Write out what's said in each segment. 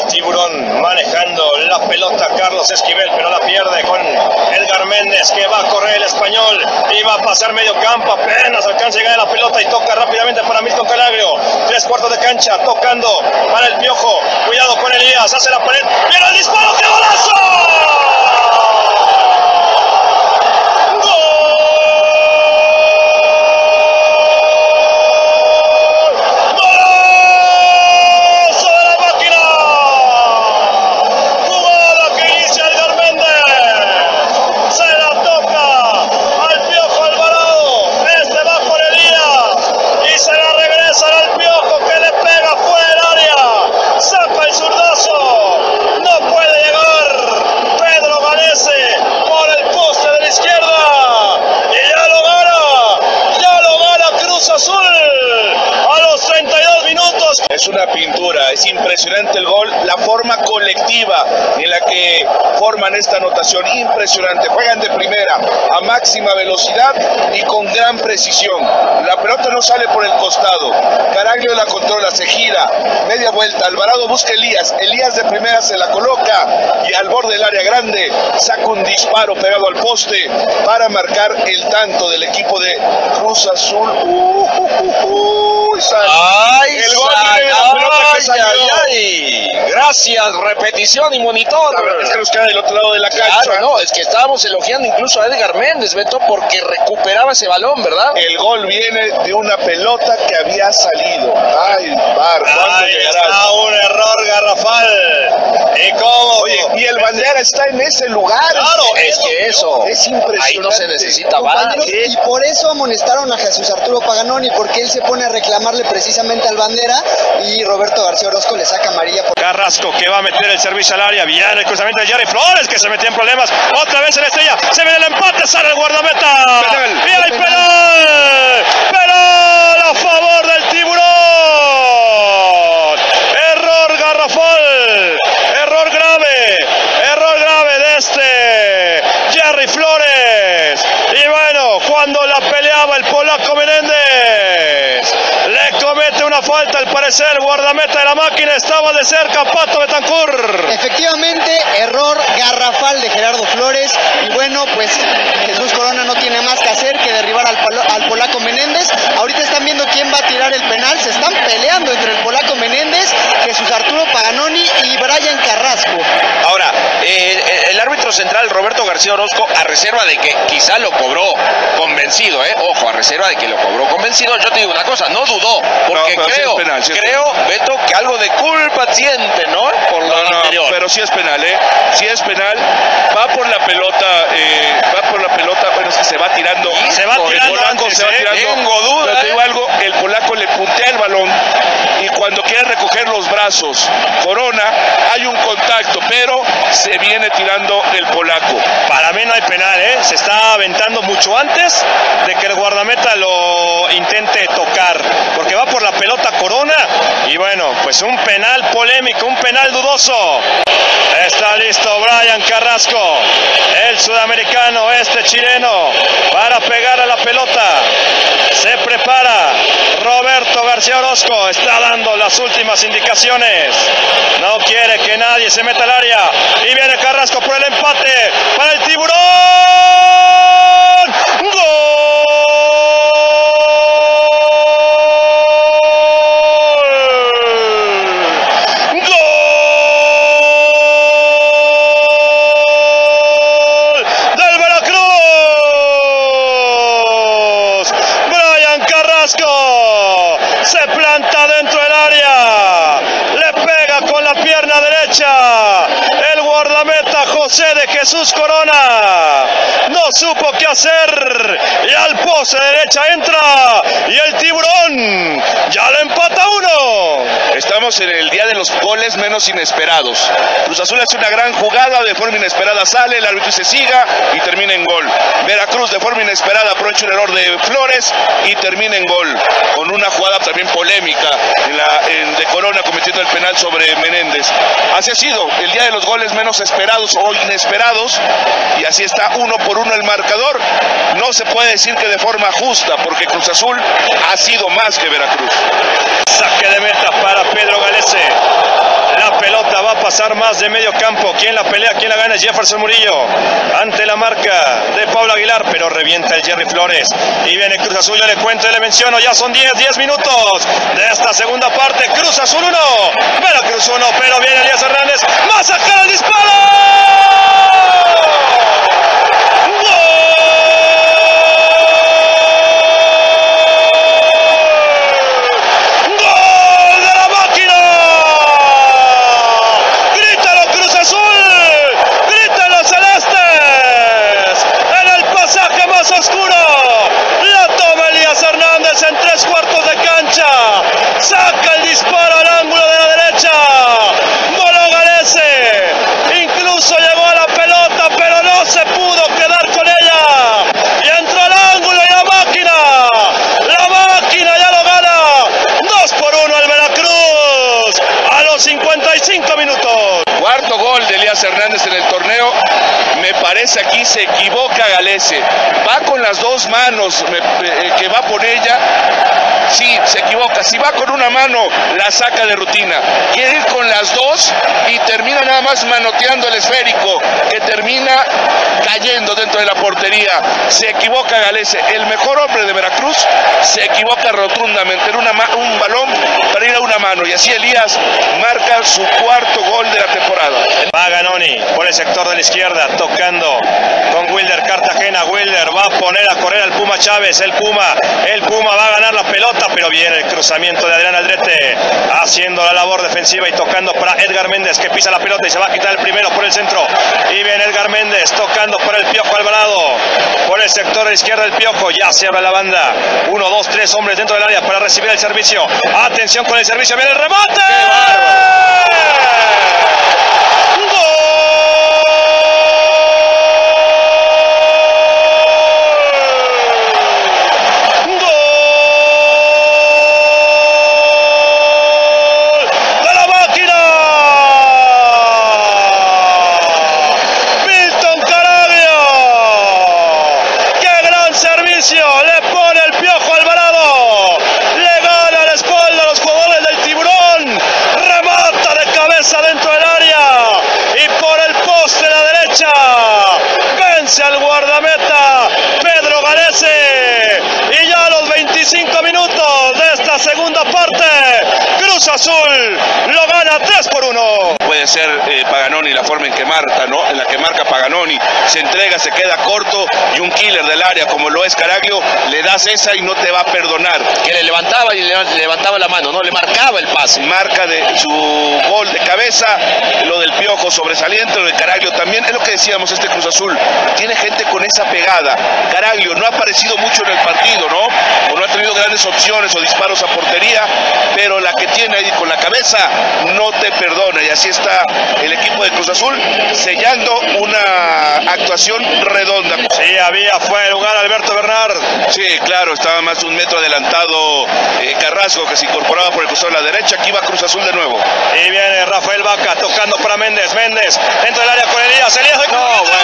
El Tiburón manejando la pelota, Carlos Esquivel, pero la pierde con Edgar Méndez, que va a correr el español y va a pasar medio campo, apenas alcanza a llegar a la pelota y toca rápidamente para Milton Calagrio. 3/4 de cancha, tocando para el Piojo. Cuidado con Elías, hace la pared, viene el disparo, ¡qué golazo! Es una pintura, es impresionante el gol, la forma colectiva en la que forman esta anotación, impresionante. Juegan de primera a máxima velocidad y con gran precisión. La pelota no sale por el costado, Caraglio la controla, se gira, media vuelta, Alvarado busca a Elías, Elías de primera se la coloca y al borde del área grande saca un disparo pegado al poste para marcar el tanto del equipo de Cruz Azul. ¡Ay, el gol! Ay. Gracias, repetición y monitor. La verdad es que nos queda del otro lado de la cancha. Claro, no, es que estábamos elogiando incluso a Edgar Méndez, Beto, porque recuperaba ese balón, ¿verdad? El gol viene de una pelota que había salido. Ay, Bar, ¿cuándo llegarás? Está un error garrafal. ¿Y cómo? Oye, y el bandera está en ese lugar. Claro, es que eso es impresionante. Ahí no se necesita VAR. Y por eso amonestaron a Jesús Arturo Paganoni, porque él se pone a reclamarle precisamente al bandera y Roberto García Orozco le saca amarilla. Carrasco, que va a meter el servicio al área, viene el cruzamiento de Jerry Flores, que se metía en problemas, otra vez en Estrella, se viene el empate, sale el guardameta, Penal. y hay penal, penal a favor del Tiburón, error garrafal, error grave de este Jerry Flores, y bueno, cuando la peleaba el polaco Menéndez, le comete una falta, al parecer el guardameta de la máquina estaba de cerca, Pato Betancur. Efectivamente, error garrafal de Gerardo Flores, y bueno, pues Jesús Corona no tiene más que hacer que derribar al polaco Menéndez. Ahorita están viendo quién va a tirar el penal, se están peleando entre el polaco Menéndez, Jesús Arturo Paganoni y Brian Carrasco. Ahora, el árbitro central Roberto García Orozco, a reserva de que quizá lo cobró convencido, ojo, a reserva de que lo cobró convencido, yo te digo una cosa, no dudó, porque no, creo, sí es penal, sí es creo, Beto, que algo de culpa siente, ¿no? Por lo anterior. Pero sí es penal, sí es penal, va por la pelota, bueno, es que se va tirando, Se va tirando el polaco antes, se va tirando, tengo duda, pero te digo algo, el polaco le puntea el balón y cuando quiere recoger los brazos, Corona, hay un contacto, pero se viene tirando el polaco. Para mí no hay penal, se está aventando mucho antes de que el guardameta lo intente tocar, porque va por la pelota Corona, y bueno, pues un penal polémico, un penal dudoso. Está listo Brian Carrasco, el sudamericano, este chileno, para pegar a la pelota. Se prepara Roberto García Orozco, está dando las últimas indicaciones. No quiere que nadie se meta al área. Y viene Carrasco por el empate para el Tiburón. ¡Gol! Se planta dentro del área, le pega con la pierna derecha el guardameta José de Jesús Corona, no supo qué hacer y al poste derecha entra y el Tiburón ya le empata 1. Estamos en el día de los goles menos inesperados. Cruz Azul hace una gran jugada, de forma inesperada sale, el árbitro se siga y termina en gol. Veracruz de forma inesperada aprovecha un error de Flores y termina en gol, con una jugada también polémica de Corona cometiendo el penal sobre Menéndez. Así ha sido el día de los goles menos esperados o inesperados, y así está 1-1 el marcador. No se puede decir que de forma justa, porque Cruz Azul ha sido más que Veracruz. Saque de meta para Pedro Galese. La pelota va a pasar más de medio campo. ¿Quién la pelea? ¿Quién la gana? Jefferson Murillo ante la marca de Pablo Aguilar, pero revienta el Jerry Flores. Y viene Cruz Azul, yo le cuento y le menciono, ya son 10 minutos de esta segunda parte. Cruz Azul 1, Veracruz 1, pero viene Elías Hernández, va a sacar el disparo. En 3/4 de cancha, saca el disparo al ángulo de la derecha, voló Galese, incluso llegó a la pelota, pero no se pudo quedar con ella, y entró al ángulo y la máquina ya lo gana, 2-1 al Veracruz, a los 55 minutos. Cuarto gol de Elías Hernández en el torneo. Me parece aquí se equivoca Galese. Va con las dos manos, que va por ella. Sí, se equivoca. Si va con una mano, la saca de rutina. Quiere ir con las dos y termina nada más manoteando el esférico, que termina cayendo dentro de la portería. Se equivoca Galese. El mejor hombre de Veracruz se equivoca rotundamente. Era un balón para ir a una mano. Y así Elías marca su cuarto gol de la temporada. Va Ganoni por el sector de la izquierda, tocando con Wilder Cartagena. Wilder va a poner a correr al Puma Chávez. El Puma va a ganar la pelota, pero viene el cruzamiento de Adrián Aldrete, haciendo la labor defensiva y tocando para Edgar Méndez, que pisa la pelota y se va a quitar el primero por el centro. Y viene Edgar Méndez tocando por el Piojo Alvarado, por el sector de la izquierda. El Piojo ya se abre la banda. 1, 2, 3 hombres dentro del área para recibir el servicio. Atención con el servicio, viene el remate. Le pone el Piojo Alvarado, le gana la espalda a los jugadores del Tiburón, remata de cabeza dentro del área y por el poste de la derecha vence al guardameta Pedro Galese, y ya a los 25 minutos de esta segunda parte Cruz Azul lo gana 3-1. Puede ser Paganoni la forma en que marca, ¿no? En la que marca Paganoni, se entrega, se queda corto, y un killer del área como lo es Caraglio, le das esa y no te va a perdonar. Que le levantaba y le levantaba la mano, ¿no? Le marcaba el pase. Marca de su gol de cabeza, lo del Piojo sobresaliente, lo de Caraglio también, es lo que decíamos, este Cruz Azul tiene gente con esa pegada. Caraglio no ha aparecido mucho en el partido, ¿no? O no ha tenido grandes opciones o disparos a portería, pero la que tiene ahí con la cabeza no te perdona, y así está el equipo de Cruz Azul sellando una actuación redonda. Sí, había fuera de lugar Alberto Bernard. Sí, claro, estaba más de un metro adelantado Carrasco, que se incorporaba por el costado de la derecha. Aquí va Cruz Azul de nuevo. Y viene Rafael Vaca tocando para Méndez. Méndez dentro del área con Elías. Elías de no, ¡Gol!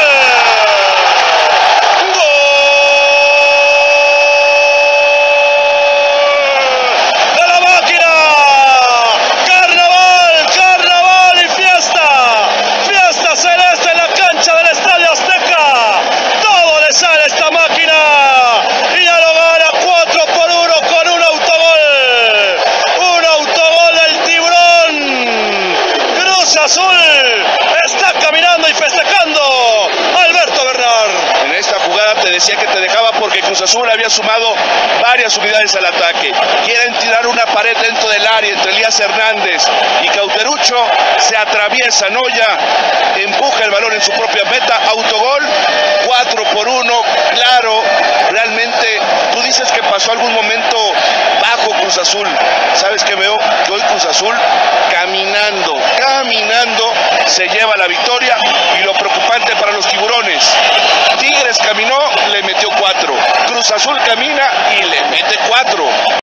Azul está caminando y festejando Alberto Bernard. En esta jugada te decía que te dejaba porque Cruz Azul había sumado varias unidades al ataque. Quieren tirar una pared dentro del área entre Elías Hernández y Cauterucho. Se atraviesa Noya, empuja el balón en su propia meta, autogol, 4-1, claro. Realmente tú dices que pasó algún momento bajo Cruz Azul. ¿Sabes qué veo? Que hoy Cruz Azul caminando se lleva la victoria, y lo preocupante para los tiburones, Tigres caminó, le metió 4, Cruz Azul camina y le mete 4.